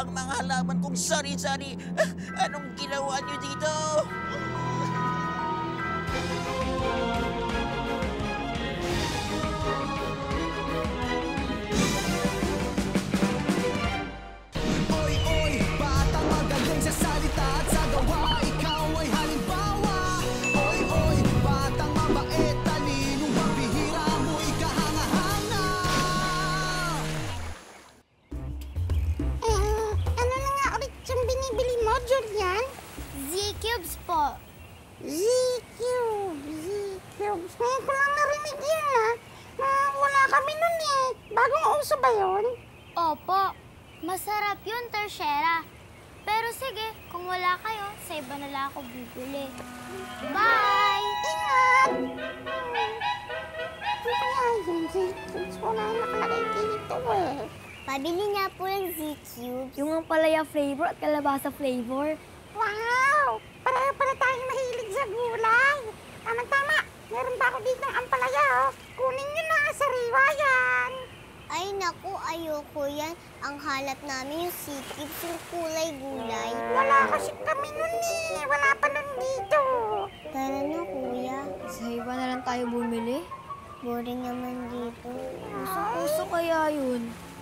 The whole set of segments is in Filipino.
ang mga halaman kong sari-sari. Anong ginawa niyo dito? Z-Cubes po. Z-Cubes. Ngayon ko lang narinig yun, wala kami nun eh. Bagong uso ba yun? Opo. Masarap yun, tersyera. Pero sige, kung wala kayo, sa iba na lang ako bibili. Bye! Ingat! Ano kaya yung Z-Cubes? Wala nakalagay dito eh. Pabili niya po ng Z-Cubes. Yung ang palaya flavor at kalabasa flavor. Wow! Pareho pala tayong mahilig sa gulay. Tama-tama. Meron pa ako dito ng ampalaya, oh. Kunin nyo na, sariwa yan. Ay, naku, ayoko yan. Ang halap namin yung Z-Cubes, yung kulay gulay. Wala kasi kami nun eh. Wala pa nun dito. Tara na, kuya. Sa iba na lang tayo bumili. Boring naman dito. Puso kaya yun.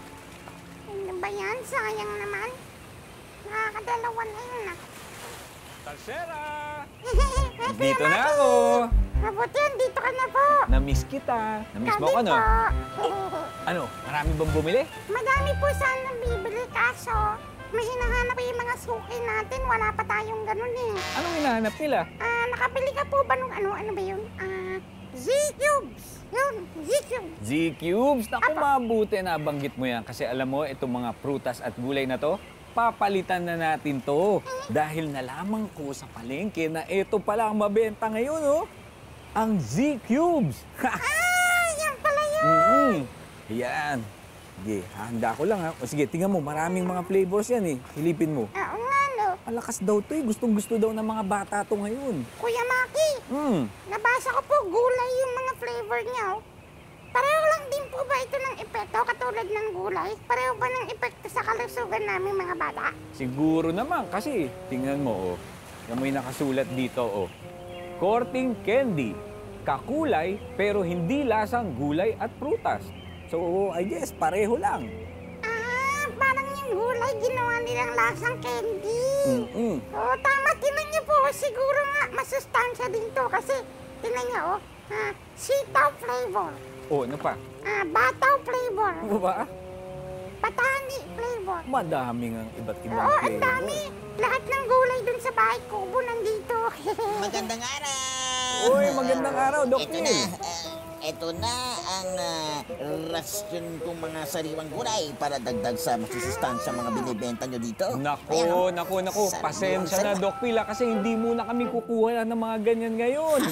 Ano ba yan? Sayang naman. Nakakadalawa na yun ah. Tarsera! Dito na ako! Mabuti yan, dito ka na po. Namiss kita. Namiss mo ako, no? Ano, marami bang bumili? Madami po sana bibili, kaso may hinahanap yung mga suki natin. Wala pa tayong ganun eh. Anong hinahanap nila? Nakabili ka po ba nung ano ba yun? Z-Cubes. Yun, Z-Cubes. Z-Cubes? Naku, mabuti na banggit mo yan. Kasi alam mo, itong mga prutas at gulay na to, papalitan na natin to. Dahil nalaman ko sa palengke na ito pala ang mabenta ngayon, oh. Ang Z-Cubes. Yan pala yun. Yan. Sige, handa ko lang, ha. O sige, tingnan mo, maraming mga flavors yan, eh. Silipin mo. Oo nga, no. Malakas daw to, eh. Gustong-gusto daw ng mga bata to ngayon. Kuya Maki, nabasa ko po gulay yung mga flavor niya, oh. Pareho lang din po ba ito ng epekto katulad ng gulay? Pareho ba ng epekto sa kalusugan namin mga bata? Siguro naman kasi tingnan mo, oh. Yan mo yung nakasulat dito, oh. Korting candy, kakulay pero hindi lasang gulay at prutas. So, I guess pareho lang. Parang yung gulay ginawa nilang lasang candy. Oo, tama. Tinan niyo po, siguro nga masustansya din to kasi tinan niyo, oh. Sitaw flavor. Oh, ano pa? Bataw flavor. Ano ba? Patani flavor. Madaming ang iba't ibang Oo, flavor. ang dami. Lahat ng gulay dun sa bahay kubo nandito. Magandang araw! Uy, magandang araw, Doc Ito Phil. na. Ito na ang rasyon kong mga sariwang gulay para dagdag sa masusustansya mga binibenta nyo dito. Naku. Pasensya na, Doc Phil, kasi hindi muna kami kukuha ng mga ganyan ngayon.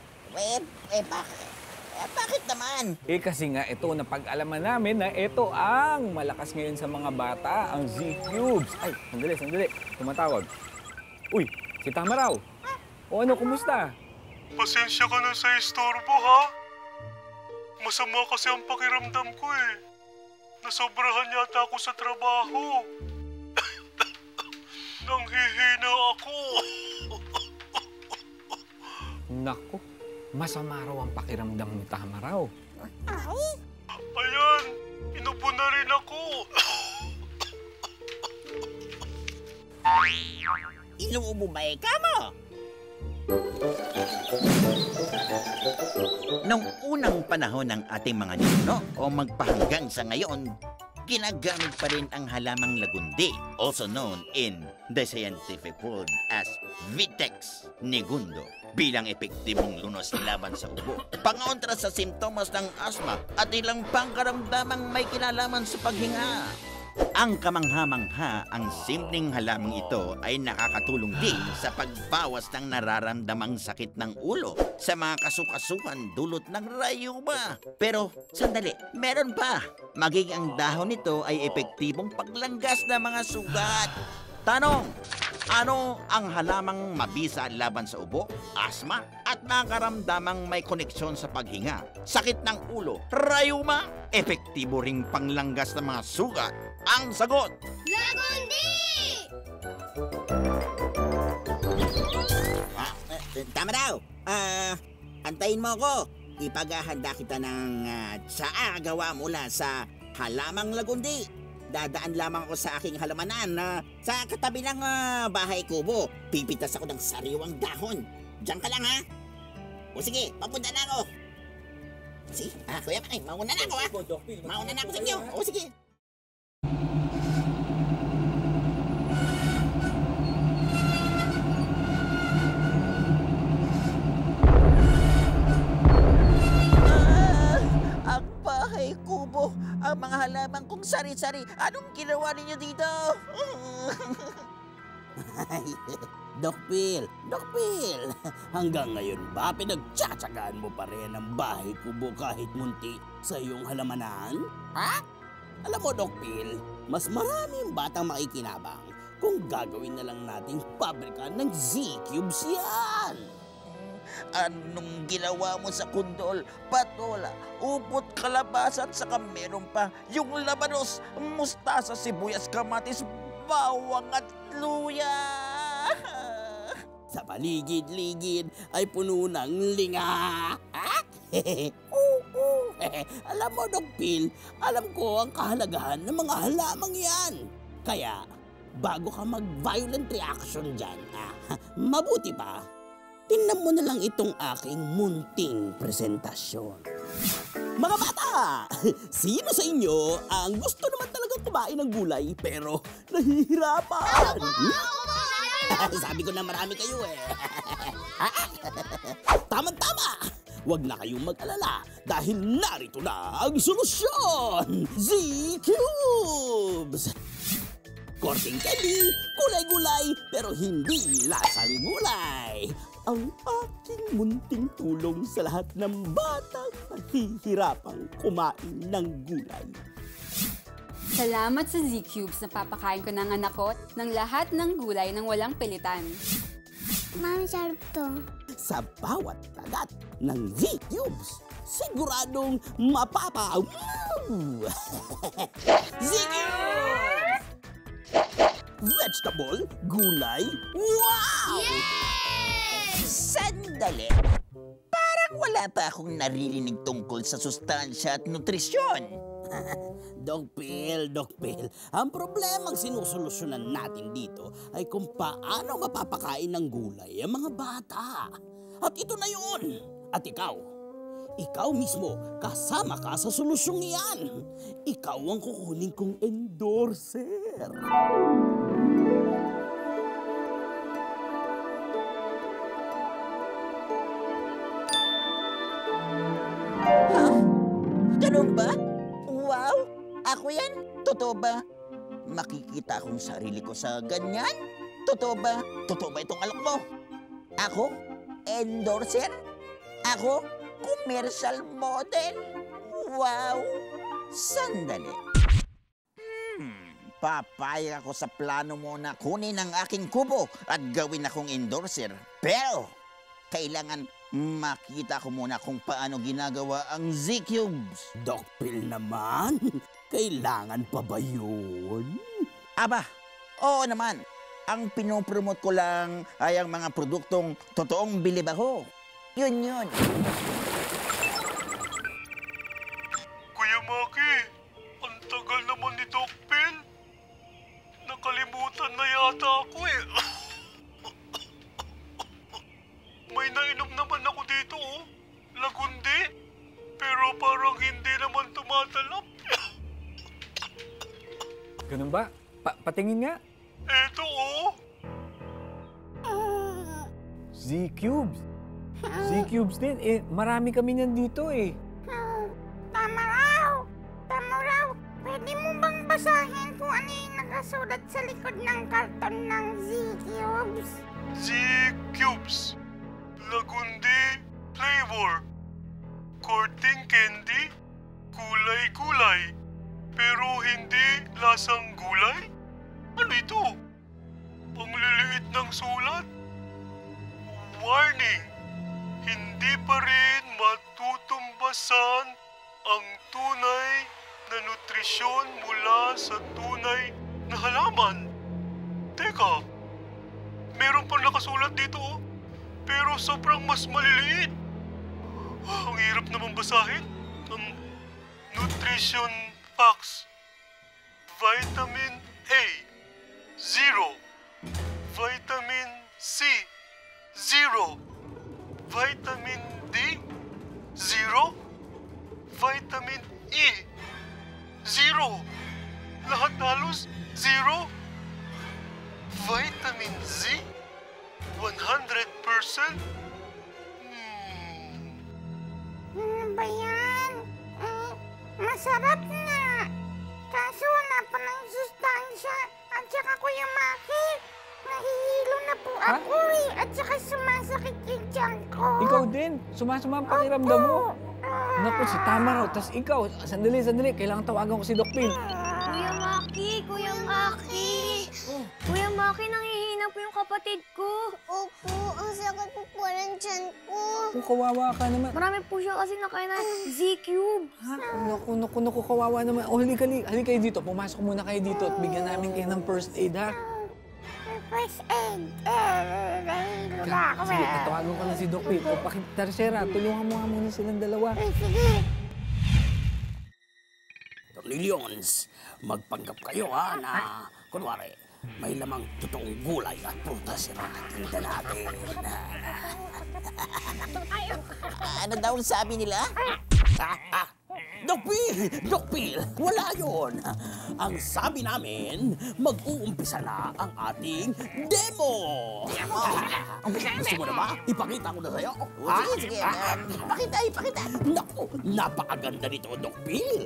Bakit naman? Kasi nga ito, napag-alaman namin na ito ang malakas ngayon sa mga bata, ang Z-Cubes. Ay, sandali. Tumatawag. Uy, si Tama raw. O ano, kumusta? Pasensya ka na sa istorbo, ha? Masama kasi ang pakiramdam ko, eh. Nasobrahan yata ako sa trabaho. Nanghihina ako. Naku, masama raw ang pakiramdam ni Tama raw. Ayan, inubo na rin ako. Inuubo ba mo? Noong unang panahon ng ating mga ninuno o magpahanggang sa ngayon, ginagamit pa rin ang halamang lagundi, also known in the scientific world as Vitex negundo, bilang epektibong lunos laban sa ubo, pangontra sa simptomas ng asma at ilang pangkaramdamang may kinalaman sa paghinga. Ang kamangha-mangha, ang simpleng halamang ito ay nakakatulong din sa pagbawas ng nararamdamang sakit ng ulo sa mga kasukasuhan dulot ng rayuma. Pero sandali, meron pa. Maging ang dahon nito ay epektibong paglanggas ng mga sugat. Tanong, Ano ang halamang mabisa laban sa ubo, asma, at nakaramdamang may koneksyon sa paghinga? Sakit ng ulo, rayuma, epektibo ring panglanggas ng mga sugat. Ang sagot! Lagundi! Tama daw. Antayin mo ako. Ipaghahanda kita ng tsaa gawa mula sa halamang lagundi. Dadaan lamang ako sa aking halamanan sa katabi ng bahay kubo. Pipitas ako ng sariwang dahon. Diyan ka lang, ha? O sige, papunta na ako. Sige, Kuya Maki, mauna na ako, ha? Mauna na ako sa inyo. O sige. Ang bahay kubo, ang mga halaman kong sari-sari. Anong ginawa ninyo dito? Doc Phil, hanggang ngayon ba pinagtsatsagaan mo pa rin ang bahay kubo kahit munti sa iyong halamanan? Ha? Alam mo, Doc Phil, mas maraming batang makikinabang kung gagawin na lang nating pabrika ng Z-Cubes yan. Anong ginawa mo sa kundol? Patola, upot, kalabasa at saka meron pa yung labanos, mustasa, sibuyas, kamatis, bawang at luya. Sa paligid-ligid ay puno ng linga. Alam mo, Doc Phil, alam ko ang kahalagahan ng mga halamang yan. Kaya, bago ka mag-violent reaction dyan, mabuti pa, tingnan mo na lang itong aking munting presentasyon. Mga bata! Sino sa inyo ang gusto naman talagang kumain ng gulay pero nahihirapan? Sabi ko na marami kayo eh. Tama-tama! Huwag na kayong mag-alala dahil narito na ang solusyon! Z-Cubes! Korting candy, gulay-gulay, pero hindi lasang gulay. Ang aking munting tulong sa lahat ng batang nahihirapang kumain ng gulay. Salamat sa Z-Cubes na papakain ko ng anak ko ng lahat ng gulay ng walang pilitan. Mami, sarap to. Sa bawat kagat ng Z-Cubes, siguradong mapapa... Z-Cubes! Vegetable, gulay, wow! Sandali! Parang wala pa akong naririnig tungkol sa sustansya at nutrisyon. Doc Phil, ang problemang sinusolusyonan natin dito ay kung paano mapapakain ng gulay ang mga bata. At ito na yun! At ikaw mismo, kasama ka sa solusyong iyan. Ikaw ang kukunin kong endorser. Ganun ba? Wow! Ako yan? Totoo ba? Makikita akong sarili ko sa ganyan? Totoo ba? Totoo ba itong alok mo? Ako? Endorser? Ako? Commercial model? Wow! Sandali. Papayag ako sa plano mo na kunin ang aking kubo at gawin akong endorser. Pero, kailangan makita ko muna kung paano ginagawa ang Z-Cubes. Doc Phil naman, kailangan pa ba yun? Aba, oo naman. Ang pinopromote ko lang ay ang mga produktong totoong bilib ako. Yun. Kuya Maki, ang tagal naman ni Doc Phil. Nakalimutan na yata ako eh. May nainom naman ako dito, oh. Lagundi. Pero parang hindi naman tumatalab. Ganun ba? Patingin nga. Eto, oh. Z-Cubes. Z-Cubes din. Marami kami niyan dito eh. Tama raw. Pwede mo bang basahin kung ano yung nakasulat sa likod ng karton ng Z-Cubes? Z-Cubes. Lagundi flavor. Korting candy. Kulay-kulay. Pero hindi lasang gulay? Ano ito? Ang liliit nakasulat. Warning! Hindi pa rin matutumbasan ang tunay na nutrisyon mula sa tunay na halaman. Teka, meron pa nakasulat dito oh, pero sobrang mas maliliit. Ang hirap naman basahin. Ang nutrition facts. Vitamin A, 0. Vitamin C, 0. Vitamin D, 0. Vitamin E, 0. Lahat halos 0. Vitamin Z, 100%. Ano ba yan? Masarap na. Kaso wala pa ng sustansya. At saka Kuya Maki, nahihilo na po ako eh. At saka sumasakit yung tiyan ko. Ikaw din. Sumasama ang pakiramdam mo. Naku, si Tama raw. Tas ikaw, sandali. Kailangan tawagan ko si Doc Phil. Kuya Maki! Kuya Maki, nangihina po yung kapatid ko. Opo, ang sakit po po ng tiyan ko. Kung kawawa ka naman. Marami po siya kasi nakain na Z-Cube. Ha? Naku, kawawa naman. O, halika kayo dito. Pumasok muna kayo dito at bigyan namin kayo ng first aid, ha? First aid. Nahihilo na ako Sige, natawagan ko na si Doc Phil. O, Tarsera, tulungan mo nga muna silang dalawa. Sige. Tornillions, magpanggap kayo ha na, kunwari, may lamang totoong gulay at prutas na tinda natin. Ano daw sabi nila? Doc Phil, wala yun. Ang sabi namin, mag-uumpisa na ang ating demo. Gusto mo na ba? Ipakita ko na sa'yo. Sige. Ipakita. Naku, napakaganda nito, Doc Phil.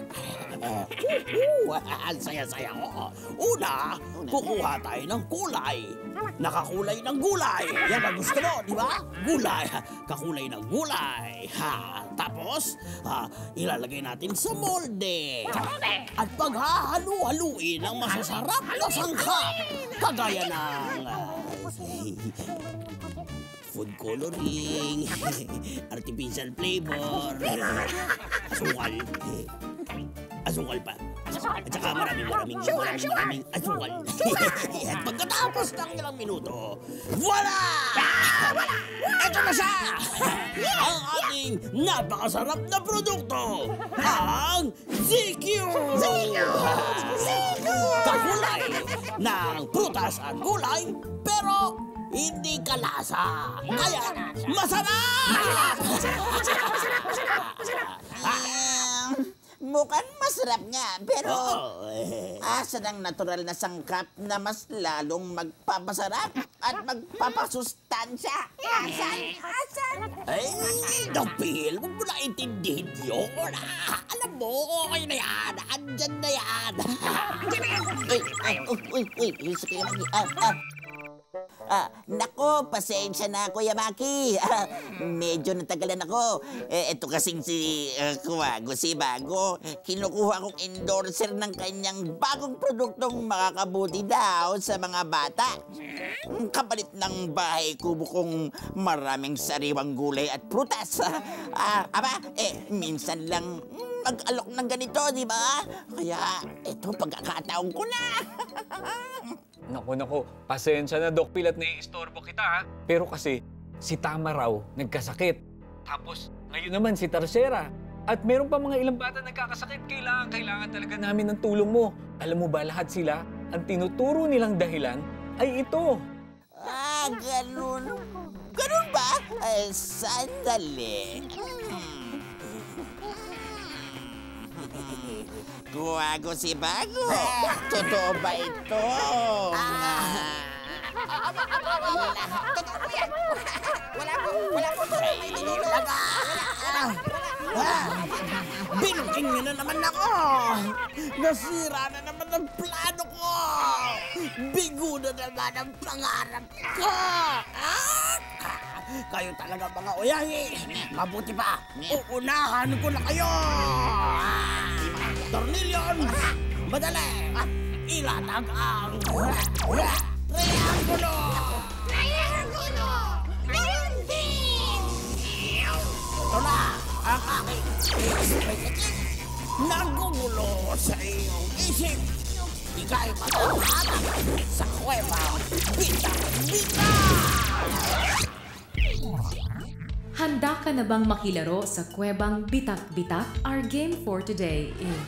Ang saya-saya ko. Una, kukuha tayo ng kulay. Nakakulay ng gulay. Yan ang gusto mo, di ba? Gulay. Kakulay ng gulay. Tapos, ilalagay natin sa molde. At paghahalu-haluin ang masasarap na sangkap. Kagaya ng food coloring, artificial flavor, asukal pa. At saka maraming asukal. At pagkatapos ng ilang minuto, voila! Ito na siya! Ang ating napakasarap na produkto! Ang Z-Cube! Kakulay ng prutas at gulay, pero hindi kalasa. Kaya masarap! Mukhang masarap nga, pero asan ang natural na sangkap na mas lalong magpapasarap at magpapasustansya? Asan? Ay, Doc Phil, huwag mo na intindihin yun. Alam mo, okay na yan. Andyan na yan. Sige naman. Nako, pasensya na, Kuya Maki. Medyo natagalan ako. Ito kasing si Kuwago, si Bago. Kinukuha kong endorser ng kanyang bagong produktong makakabuti daw sa mga bata. Kapalit ng bahay kubo kong maraming sariwang gulay at prutas. Minsan lang mag-alok ng ganito, di ba? Kaya ito, pagkakataon ko na. Naku, pasensya na, Doc Phil, at naiistorbo kita, ha? Pero kasi, si Tama raw nagkasakit. Tapos, ngayon naman si Tarsera. At meron pa mga ilang bata nagkakasakit. Kailangan talaga namin ng tulong mo. Alam mo ba, lahat sila, ang tinuturo nilang dahilan ay ito. Ganun. Ganun ba? Sandali. Kuwago si Bago. Totoo ba ito? Totoo po yan. Wala po. Binuking niyo na naman ako! Nasira na naman ang plano ko! Bigo na naman ang pangarap ko! Kayo talaga mga uyahi! Mabuti pa, uunahan ko na kayo! Tornillions! Madali! Ilatag ang triangulo! sa iyong isip. Ika'y matutulog sa kuwebang Bitak-Bitak! Handa ka na bang makilaro sa kuwebang Bitak-Bitak? Our game for today is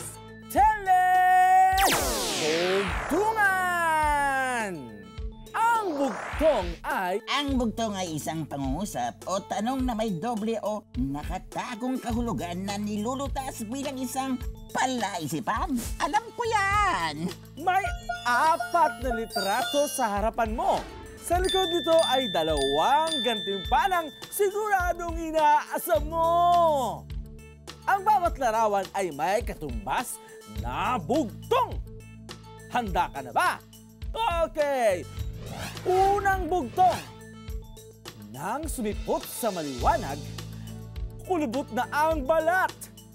Bugtungan! Ang bugtong ay... Ang bugtong ay isang pangungusap o tanong na may doble o nakatagong kahulugan na nilulutas bilang isang palaisipan. Alam ko yan! May 4 na litrato sa harapan mo. Sa likod nito ay 2 gantimpalang siguradong inaasam mo. Ang bawat larawan ay may katumbas na bugtong. Handa ka na ba? Okay! Unang bugtong. Nang sumipot sa maliwanag, kulubot na ang balat.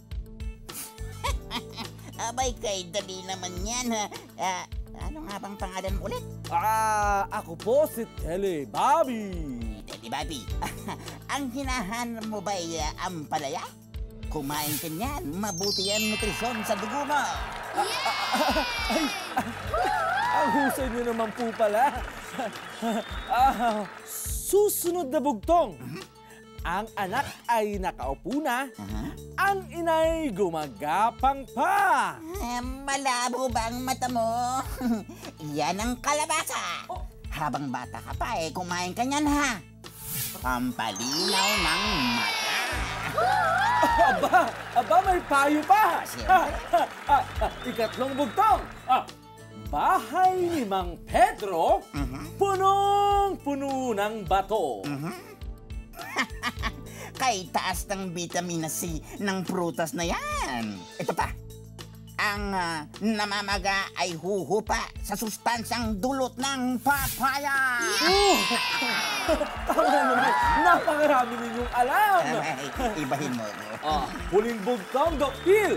Abay, kay dali naman yan. Ano nga bang pangalan mo ulit? Ako po si Telebobby. Telebobby, ang hinahanap mo ba'y ampalaya? Kumain ka niyan, mabuti ang nutrisyon sa dugo mo. Ang husay niyo naman po pala. Susunod na bugtong. Ang anak ay nakaupo na, ang inay gumagapang pa. Malabo ba ang mata mo? Yan ang kalabasa. Habang bata ka pa kumain ka niyan ha. Pampalinaw ng mata. Aba, may payo pa. Ikatlong bugtong. Bahay ni Mang Pedro, punong-puno ng bato. Kay taas ng vitamina C ng prutas na yan. Ito pa, ang namamaga ay huhupa sa sustansyang dulot ng papaya. Tama naman, napakarami ninyong alam. Ibahin mo. Huling bugtong, Doc Phil.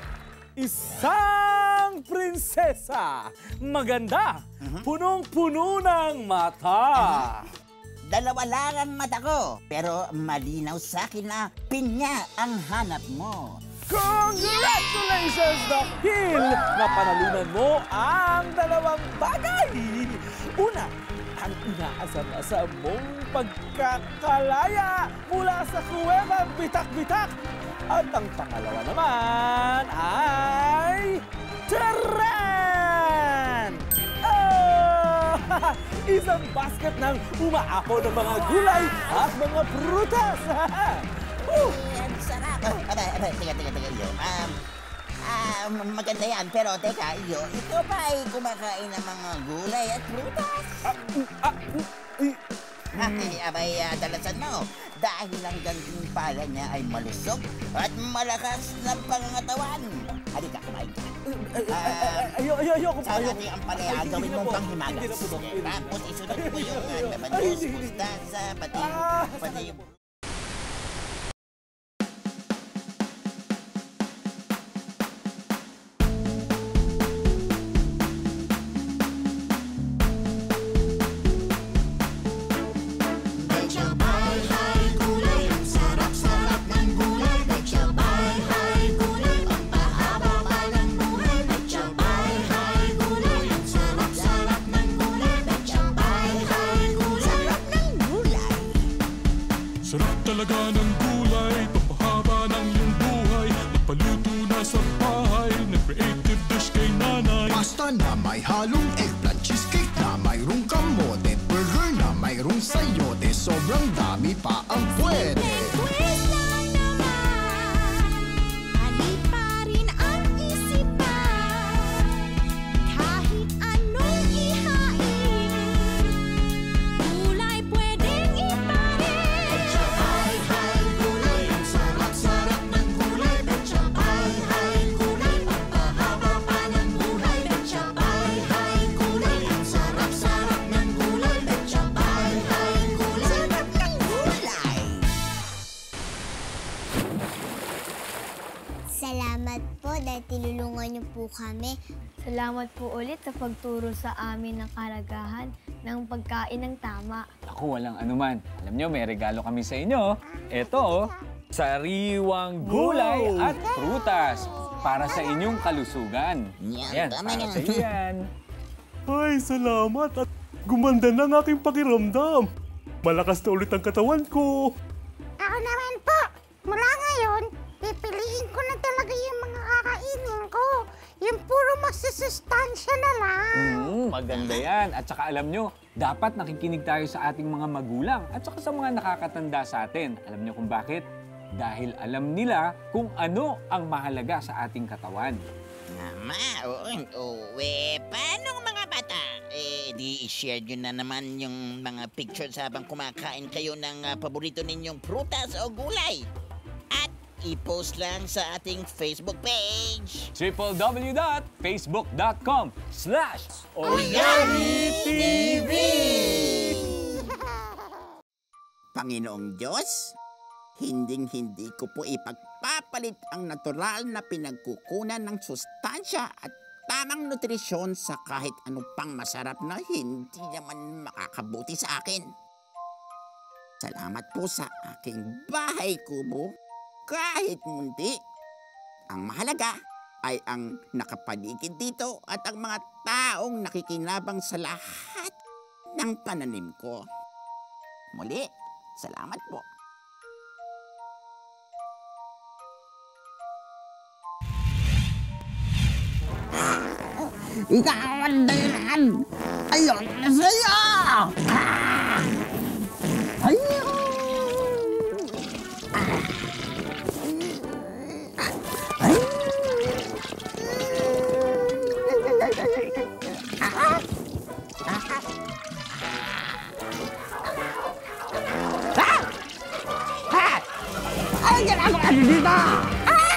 Isang prinsesa, maganda, punong-puno ng mata. 2 lang ang mata ko, pero malinaw sa akin na pinya ang hanap mo. Congratulations, Doc Phil! Napanalunan mo ang 2 bagay. Una, ang inaasam-asam mong pagkakalaya mula sa kuwebang Bitak-Bitak. At ang pangalawa naman ay... Taran! Isang basket ng umaapaw ng mga gulay at mga prutas. Ang sarap. Teka. Maganda yan, pero teka, ikaw ba ay kumakain ng mga gulay at prutas? Abay, dalasan mo. Dahil ang gantimpala niya ay malusog at malakas na pangangatawan. Halika, kumain ka. Ayoko. Sa natin ang palaya, gawin mong panghimagas. Tapos isunod mo yung labanos, mustasa, pati yung... Sarap talaga ng gulay, pampahaba ng iyong buhay. Nagpaluto na sa bahay, nag-creative dish kay nanay. Pasta na may halong eggplant, cheesecake na mayroong kamote, burger na mayroong sayote, sobrang dami pa ang pwede. Salamat po dahil tinulungan niyo po kami. Salamat po ulit sa pagturo sa amin ng kalagahan ng pagkain ng tama. Ako, walang anuman. Alam nyo, may regalo kami sa inyo. Ito, sariwang gulay at prutas. para sa inyong kalusugan. Ayan, para sa iyo yan. Ay, salamat at gumanda na ang aking pakiramdam. Malakas na ulit ang katawan ko. Ako naman po, mula ngayon, pipiliin ko na talaga yung mga kakainin ko. Yung puro masusustansya na lang. Maganda yan. At saka alam nyo, dapat nakikinig tayo sa ating mga magulang at saka sa mga nakakatanda sa atin. Alam nyo kung bakit? Dahil alam nila kung ano ang mahalaga sa ating katawan. Paano mga bata? Di i-share nyo na naman yung mga pictures habang kumakain kayo ng paborito ninyong prutas o gulay. At i-post lang sa ating Facebook page. www.facebook.com/OyaniTV. Panginoong Diyos, hinding-hindi ko po ipagpapalit ang natural na pinagkukunan ng sustansya at tamang nutrisyon sa kahit ano pang masarap na hindi naman makakabuti sa akin. Salamat po sa aking bahay kubo, kahit munti. Ang mahalaga ay ang nakapaligid dito at ang mga taong nakikinabang sa lahat ng pananim ko. Muli, salamat po. Ikaw ang dahilan! Ayun na sa'yo! Ayun! Ay, ginagawa niyo dito!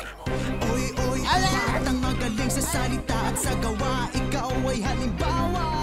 Oy, oy, ang magaling sa salita at sa gawa. Ikaw ay halimbawa.